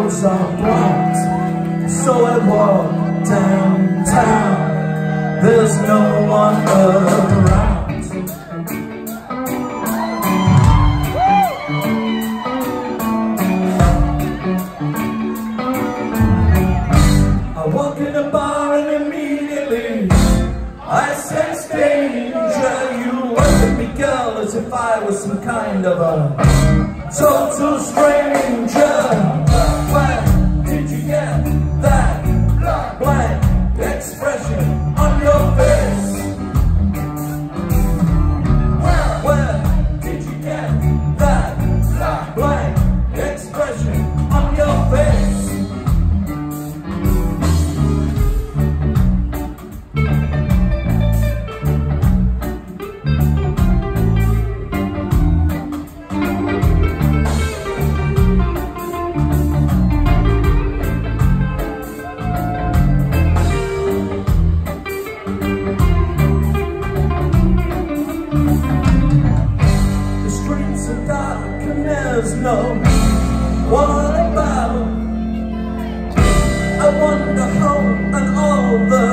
roads are blocked, so I walk downtown. There's no one around. I walk in a bar and immediately I sense danger. You look at me, girl, as if I was some kind of a total stranger. Where did you get that blank expression on your face? Where did you get that blank expression on your face? There's no one about. I wander home and all the